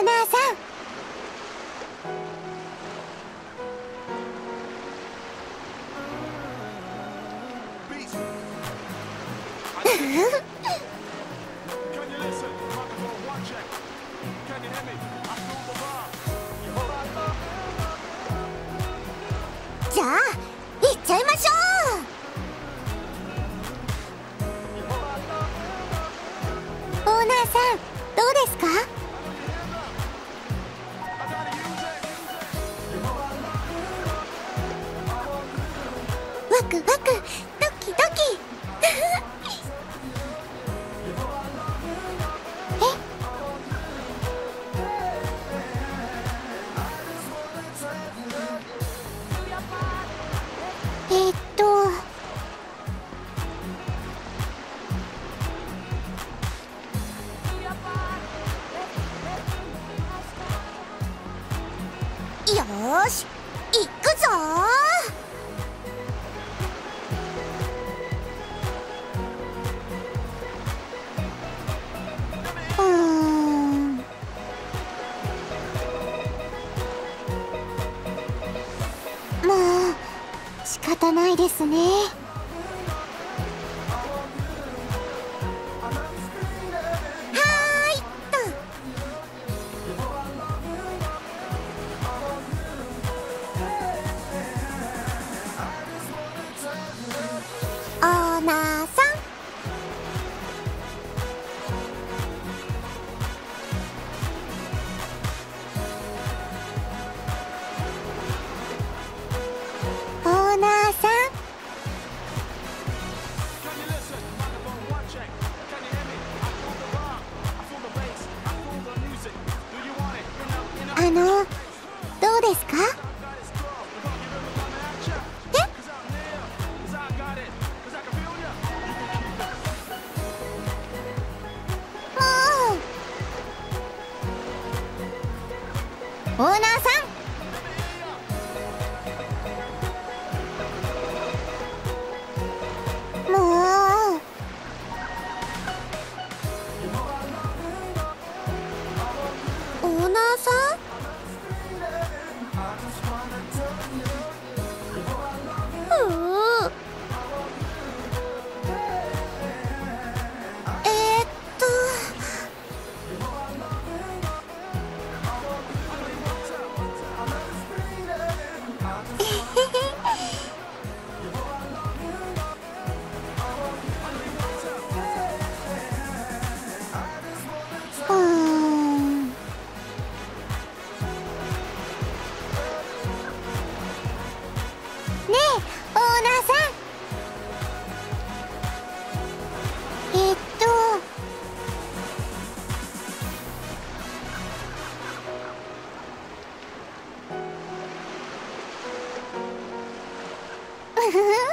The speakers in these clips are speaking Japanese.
ーナーさん。じゃあ行っちゃいましょう。オーナーさん、どうですか？ワクワク、ドキドキよーし、行くぞもう仕方ないですね。オーナーさん、オーナーさん、どうですか？オーナーさん、もうオーナーさん、ねえ、オーナーさん。うふふ。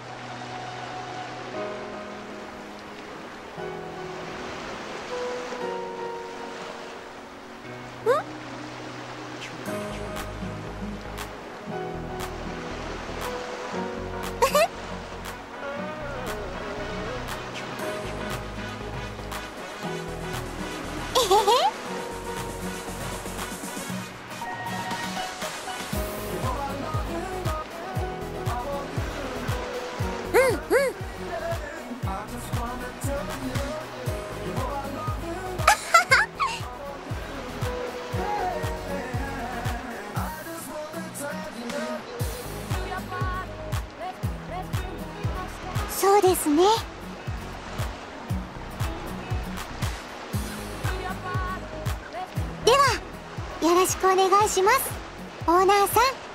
そうですね。ではよろしくお願いします、オーナーさん。